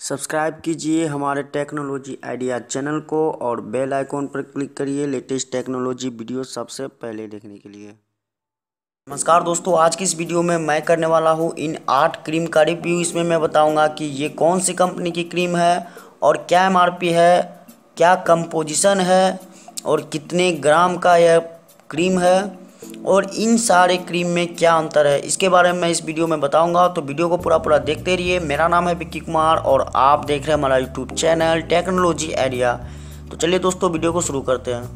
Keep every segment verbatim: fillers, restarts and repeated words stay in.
Subscribe कीजिए हमारे technology idea channel को और बेल आइकॉन पर क्लिक करिए लेटेस्ट टेक्नोलॉजी वीडियो सबसे पहले देखने के लिए। नमस्कार दोस्तों, आज की इस वीडियो में मैं करने वाला हूं इन आठ क्रीम का रिव्यू। इसमें मैं बताऊंगा कि ये कौन सी कंपनी की क्रीम है और क्या एमआरपी है, क्या कंपोजिशन है और कितने ग्राम का यह क्रीम है और इन सारे क्रीम में क्या अंतर है, इसके बारे में मैं इस वीडियो में बताऊंगा। तो वीडियो को पूरा पूरा देखते रहिए। मेरा नाम है विक्की कुमार और आप देख रहे हैं हमारा यूट्यूब चैनल टेक्नोलॉजी आइडिया। तो चलिए दोस्तों, वीडियो को शुरू करते हैं।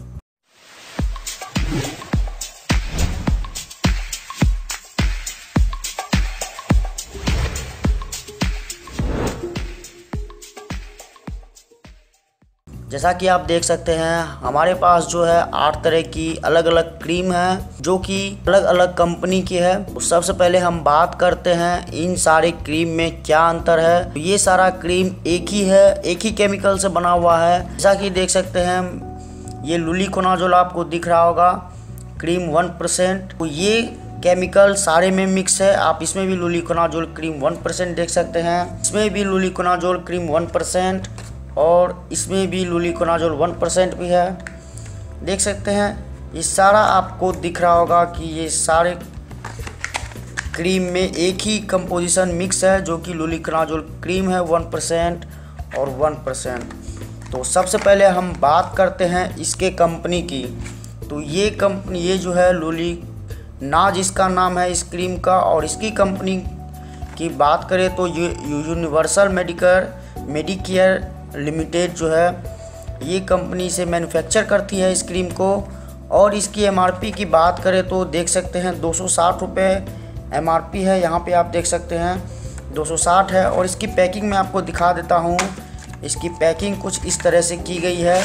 जैसा कि आप देख सकते हैं हमारे पास जो है आठ तरह की अलग अलग क्रीम है जो कि अलग अलग कंपनी की है। तो सबसे पहले हम बात करते हैं इन सारे क्रीम में क्या अंतर है। तो ये सारा क्रीम एक ही है, एक ही केमिकल से बना हुआ है। जैसा कि देख सकते हैं ये लुलिकोनाजोल आपको दिख रहा होगा, क्रीम वन परसेंट। तो ये केमिकल सारे में मिक्स है। आप इसमें भी लुलिकोनाजोल क्रीम वन परसेंट देख सकते हैं, इसमें भी लुलिकोनाजोल क्रीम वन परसेंट और इसमें भी लुलिकोनाजोल वन परसेंट भी है। देख सकते हैं ये सारा आपको दिख रहा होगा कि ये सारे क्रीम में एक ही कंपोजिशन मिक्स है जो कि लुलिकोनाजोल क्रीम है वन परसेंट और वन परसेंट। तो सबसे पहले हम बात करते हैं इसके कंपनी की। तो ये कंपनी ये जो है लुलिनाज इसका नाम है इस क्रीम का, और इसकी कंपनी की बात करें तो ये यूनिवर्सल मेडिकल मेडिकेयर लिमिटेड जो है ये कंपनी से मैन्युफैक्चर करती है इस क्रीम को। और इसकी एमआरपी की बात करें तो देख सकते हैं दो सौ साठ रुपये एमआरपी है। यहाँ पे आप देख सकते हैं दो सौ साठ है। और इसकी पैकिंग मैं आपको दिखा देता हूँ। इसकी पैकिंग कुछ इस तरह से की गई है,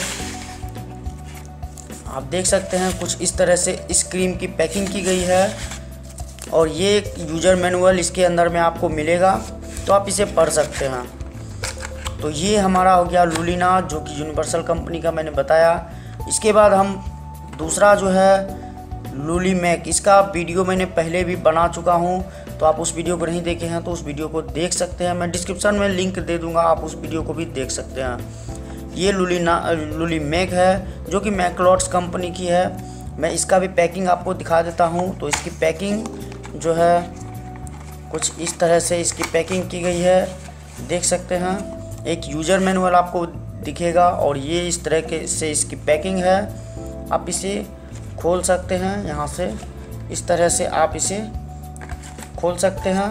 आप देख सकते हैं कुछ इस तरह से इस क्रीम की पैकिंग की गई है। और ये एक यूज़र मैनुअल इसके अंदर में आपको मिलेगा, तो आप इसे पढ़ सकते हैं। तो ये हमारा हो गया लुलिनाज जो कि यूनिवर्सल कंपनी का मैंने बताया। इसके बाद हम दूसरा जो है लुलिमैक, इसका वीडियो मैंने पहले भी बना चुका हूँ, तो आप उस वीडियो को नहीं देखे हैं तो उस वीडियो को देख सकते हैं। मैं डिस्क्रिप्शन में लिंक दे दूँगा, आप उस वीडियो को भी देख सकते हैं। ये लुलिना लुलिमैक है जो कि मैक्लोड्स कंपनी की है। मैं इसका भी पैकिंग आपको दिखा देता हूँ। तो इसकी पैकिंग जो है कुछ इस तरह से इसकी पैकिंग की गई है, देख सकते हैं। एक यूज़र मैनुअल आपको दिखेगा और ये इस तरह के से इसकी पैकिंग है। आप इसे खोल सकते हैं, यहाँ से इस तरह से आप इसे खोल सकते हैं।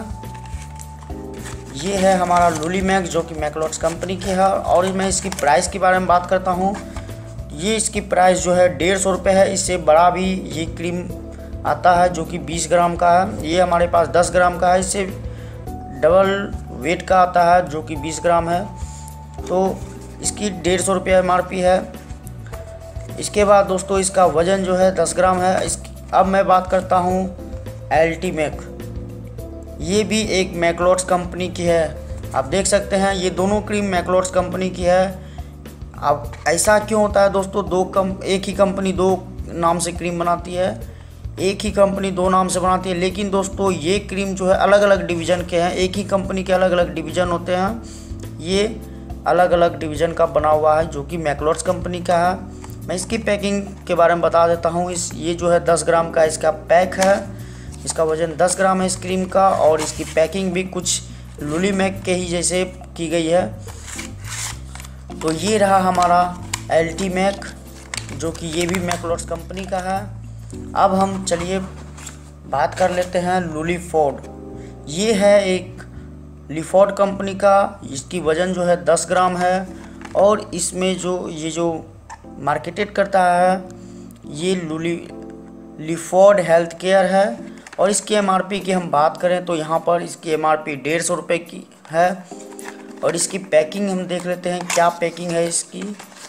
ये है हमारा लुलिमैक जो कि मैक्लोड्स कंपनी की है। और मैं इसकी प्राइस के बारे में बात करता हूँ। ये इसकी प्राइस जो है डेढ़ सौ रुपये है। इससे बड़ा भी ये क्रीम आता है जो कि बीस ग्राम का है। ये हमारे पास दस ग्राम का है, इससे डबल वेट का आता है जो कि बीस ग्राम है। तो इसकी डेढ़ सौ रुपये एम आर पी है। इसके बाद दोस्तों इसका वज़न जो है दस ग्राम है। इस अब मैं बात करता हूँ अल्टीमैक। ये भी एक मैक्लोड्स कंपनी की है। आप देख सकते हैं ये दोनों क्रीम मैक्लोड्स कंपनी की है। अब ऐसा क्यों होता है दोस्तों, दो कम एक ही कंपनी दो नाम से क्रीम बनाती है, एक ही कंपनी दो नाम से बनाती है। लेकिन दोस्तों ये क्रीम जो है अलग अलग डिवीज़न के हैं, एक ही कंपनी के अलग अलग डिवीज़न होते हैं। ये अलग अलग डिवीज़न का बना हुआ है जो कि मैक्लोड्स कंपनी का है। मैं इसकी पैकिंग के बारे में बता देता हूँ। इस ये जो है दस ग्राम का इसका पैक है, इसका वज़न दस ग्राम है इस क्रीम का। और इसकी पैकिंग भी कुछ लुलिमैक के ही जैसे की गई है। तो ये रहा हमारा अल्टीमैक जो कि ये भी मैक्लोड्स कंपनी का है। अब हम चलिए बात कर लेते हैं लुलिफोर्ड। ये है एक लिफोर्ड कंपनी का, इसकी वज़न जो है दस ग्राम है। और इसमें जो ये जो मार्केटेड करता है ये लुली लिफोर्ड हेल्थ केयर है। और इसकी एमआरपी की हम बात करें तो यहाँ पर इसकी एमआरपी डेढ़ सौ रुपये की है। और इसकी पैकिंग हम देख लेते हैं क्या पैकिंग है इसकी।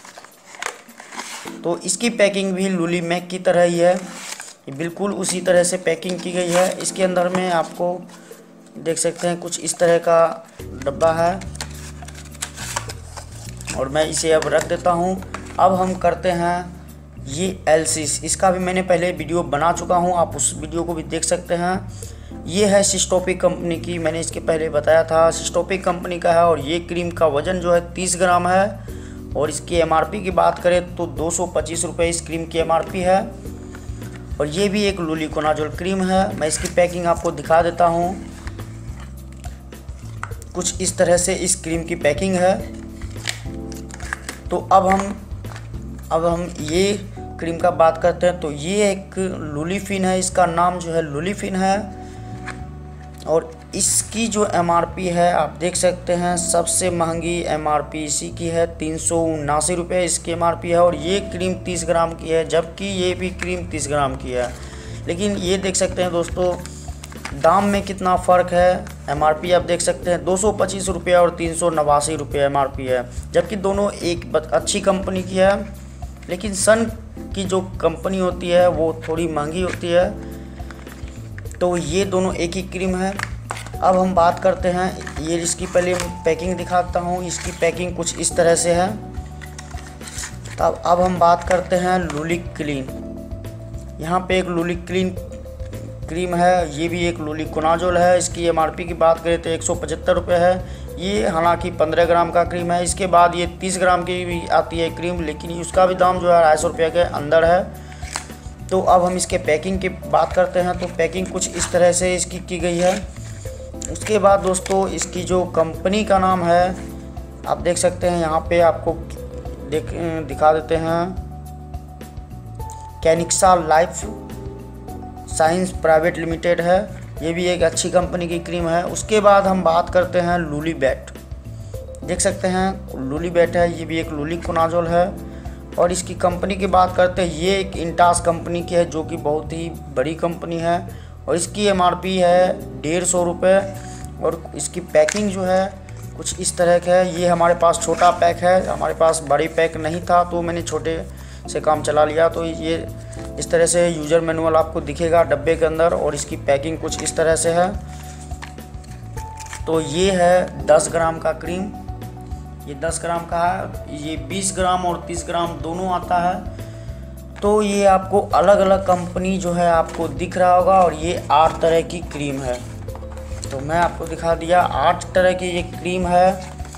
तो इसकी पैकिंग भी लुलिमैक की तरह ही है, बिल्कुल उसी तरह से पैकिंग की गई है। इसके अंदर में आपको देख सकते हैं कुछ इस तरह का डब्बा है और मैं इसे अब रख देता हूँ। अब हम करते हैं ये एलसिस, इसका भी मैंने पहले वीडियो बना चुका हूँ, आप उस वीडियो को भी देख सकते हैं। ये है सिस्टोपिक कंपनी की, मैंने इसके पहले बताया था सिस्टोपिक कंपनी का है। और ये क्रीम का वज़न जो है तीस ग्राम है। और इसकी एमआरपी की बात करें तो दो सौ पच्चीस रुपये इस क्रीम की एमआरपी है। और ये भी एक लुलिकोनाजोल क्रीम है। मैं इसकी पैकिंग आपको दिखा देता हूँ। कुछ इस तरह से इस क्रीम की पैकिंग है। तो अब हम अब हम ये क्रीम का बात करते हैं। तो ये एक लुलिफिन है, इसका नाम जो है लुलिफिन है। और इसकी जो एमआरपी है आप देख सकते हैं, सबसे महंगी एमआरपी इसी की है, तीन सौ उनासी रुपये इसकी एमआरपी है। और ये क्रीम तीस ग्राम की है, जबकि ये भी क्रीम तीस ग्राम की है। लेकिन ये देख सकते हैं दोस्तों, दाम में कितना फ़र्क है। एमआरपी आप देख सकते हैं दो सौ पच्चीस रुपये और तीन सौ नवासी रुपये एमआरपी है, जबकि दोनों एक अच्छी कंपनी की है। लेकिन सन की जो कंपनी होती है वो थोड़ी महंगी होती है। तो ये दोनों एक ही क्रीम है। अब हम बात करते हैं, ये इसकी पहले पैकिंग दिखाता हूँ। इसकी पैकिंग कुछ इस तरह से है। तब अब हम बात करते हैं लुलिक क्लीन। यहाँ पे एक लुलिक क्लीन क्रीम है, ये भी एक लुलिकोनाजोल है। इसकी एमआरपी की बात करें तो एक सौ पचहत्तर रुपये है। ये हालांकि पंद्रह ग्राम का क्रीम है। इसके बाद ये तीस ग्राम की भी आती है क्रीम, लेकिन उसका भी दाम जो है ढाई सौ रुपये के अंदर है। तो अब हम इसके पैकिंग की बात करते हैं। तो पैकिंग कुछ इस तरह से इसकी की गई है। उसके बाद दोस्तों इसकी जो कंपनी का नाम है आप देख सकते हैं, यहाँ पे आपको देख दिखा देते हैं, Canixa life science private limited है। ये भी एक अच्छी कंपनी की क्रीम है। उसके बाद हम बात करते हैं लुलीबेट। देख सकते हैं लुलीबेट है, ये भी एक लुलिकोनाजोल है। और इसकी कंपनी की बात करते हैं, ये एक इंटास कंपनी की है, जो कि बहुत ही बड़ी कंपनी है। और इसकी एमआरपी है डेढ़ सौ रुपये। और इसकी पैकिंग जो है कुछ इस तरह का है। ये हमारे पास छोटा पैक है, हमारे पास बड़ी पैक नहीं था, तो मैंने छोटे से काम चला लिया। तो ये इस तरह से यूज़र मैनुअल आपको दिखेगा डब्बे के अंदर। और इसकी पैकिंग कुछ इस तरह से है। तो ये है दस ग्राम का क्रीम, ये दस ग्राम का है। ये बीस ग्राम और तीस ग्राम दोनों आता है। तो ये आपको अलग अलग कंपनी जो है आपको दिख रहा होगा। और ये आठ तरह की क्रीम है। तो मैं आपको दिखा दिया, आठ तरह की ये क्रीम है।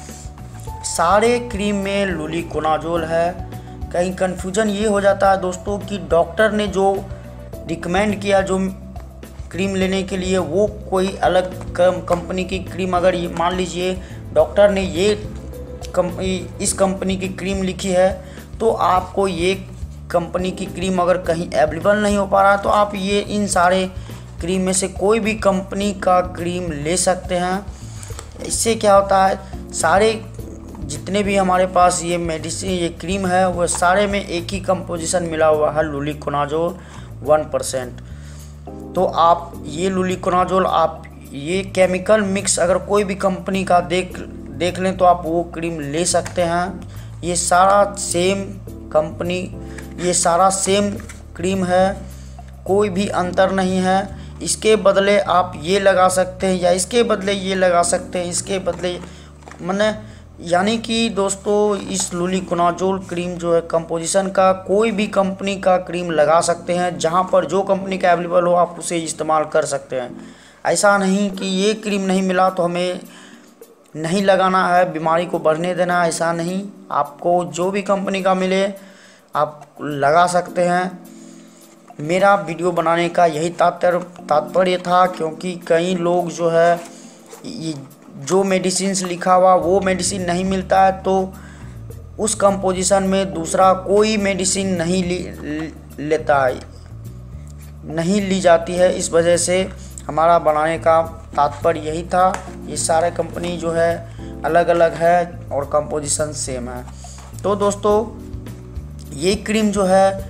सारे क्रीम में लुलिकोनाजोल है। कहीं कन्फ्यूजन ये हो जाता है दोस्तों कि डॉक्टर ने जो रिकमेंड किया जो क्रीम लेने के लिए, वो कोई अलग कंपनी की क्रीम, अगर ये मान लीजिए डॉक्टर ने ये कंपनी इस कंपनी की क्रीम लिखी है, तो आपको ये कंपनी की क्रीम अगर कहीं अवेलेबल नहीं हो पा रहा, तो आप ये इन सारे क्रीम में से कोई भी कंपनी का क्रीम ले सकते हैं। इससे क्या होता है, सारे जितने भी हमारे पास ये मेडिसिन ये क्रीम है, वो सारे में एक ही कंपोजिशन मिला हुआ है, लुलिकोनाजोल वन परसेंट। तो आप ये लुलिकोनाजोल आप ये केमिकल मिक्स अगर कोई भी कंपनी का देख देख लें तो आप वो क्रीम ले सकते हैं। ये सारा सेम कंपनी, ये सारा सेम क्रीम है, कोई भी अंतर नहीं है। इसके बदले आप ये लगा सकते हैं या इसके बदले ये लगा सकते हैं, इसके बदले माने यानी कि दोस्तों इस लुलिकोनाजोल क्रीम जो है कंपोजिशन का कोई भी कंपनी का क्रीम लगा सकते हैं। जहां पर जो कंपनी का अवेलेबल हो आप उसे इस्तेमाल कर सकते हैं। ऐसा नहीं कि ये क्रीम नहीं मिला तो हमें नहीं लगाना है, बीमारी को बढ़ने देना, ऐसा नहीं। आपको जो भी कंपनी का मिले आप लगा सकते हैं। मेरा वीडियो बनाने का यही तात्पर्य तात्पर्य था, क्योंकि कई लोग जो है ये जो मेडिसिन लिखा हुआ वो मेडिसिन नहीं मिलता है, तो उस कंपोजिशन में दूसरा कोई मेडिसिन नहीं ली लेता है, नहीं ली जाती है। इस वजह से हमारा बनाने का तात्पर्य यही था। ये सारे कंपनी जो है अलग अलग है और कंपोजिशन सेम है। तो दोस्तों ये क्रीम जो है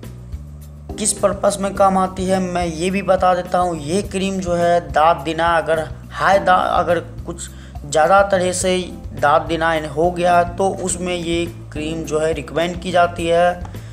किस पर्पस में काम आती है मैं ये भी बता देता हूँ। ये क्रीम जो है दाँत दिना, अगर हाई दाँत अगर कुछ ज़्यादा तरह से दाँत दिना हो गया तो उसमें ये क्रीम जो है रिकमेंड की जाती है।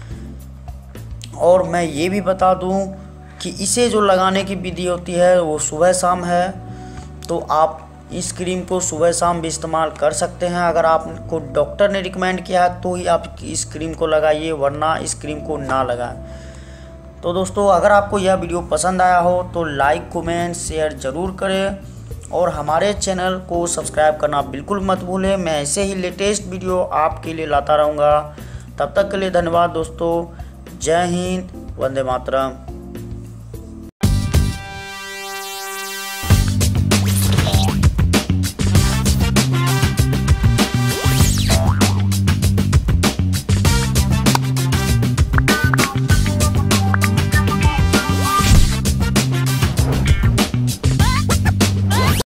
और मैं ये भी बता दूं कि इसे जो लगाने की विधि होती है वो सुबह शाम है। तो आप इस क्रीम को सुबह शाम भी इस्तेमाल कर सकते हैं। अगर आपको डॉक्टर ने रिकमेंड किया है तो ही आप इस क्रीम को लगाइए, वरना इस क्रीम को ना लगाएं। तो दोस्तों अगर आपको यह वीडियो पसंद आया हो तो लाइक कमेंट शेयर ज़रूर करें और हमारे चैनल को सब्सक्राइब करना बिल्कुल मत भूलें। मैं ऐसे ही लेटेस्ट वीडियो आपके लिए लाता रहूँगा। तब तक के लिए धन्यवाद दोस्तों। जय हिंद, वंदे मातरम।